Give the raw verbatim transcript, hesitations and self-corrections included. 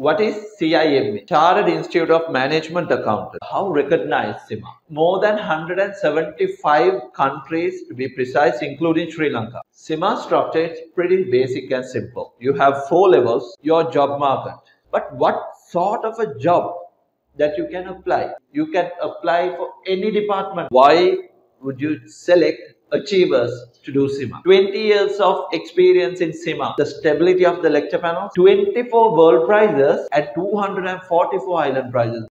What is C I M A? Chartered Institute of Management Accountants. How recognized CIMA? More than one hundred seventy-five countries to be precise, including Sri Lanka. CIMA structure is pretty basic and simple. You have four levels, your job market. But what sort of a job that you can apply? You can apply for any department. Why would you select Achievers to do CIMA? twenty years of experience in CIMA, the stability of the lecture panel, twenty-four world prizes and two hundred forty-four island prizes.